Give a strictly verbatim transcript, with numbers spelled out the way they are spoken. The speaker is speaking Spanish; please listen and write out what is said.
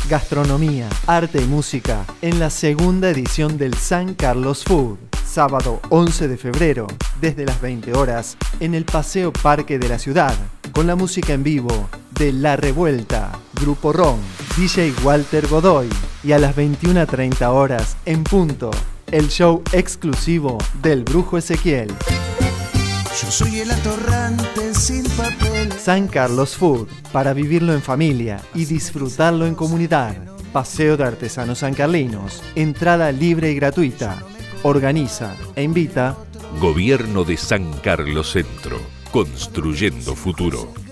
gastronomía, arte y música en la segunda edición del San Carlos Food. Sábado once de febrero, desde las veinte horas, en el Paseo Parque de la ciudad, con la música en vivo de La Revuelta, Grupo Ron, D J Walter Godoy, y a las veintiuna treinta horas, en punto, el show exclusivo del Brujo Ezequiel. Yo soy el atorrante sin papel. San Carlos Food, para vivirlo en familia y disfrutarlo en comunidad. Paseo de Artesanos Sancarlinos, entrada libre y gratuita. Organiza e invita Gobierno de San Carlos Centro, construyendo futuro.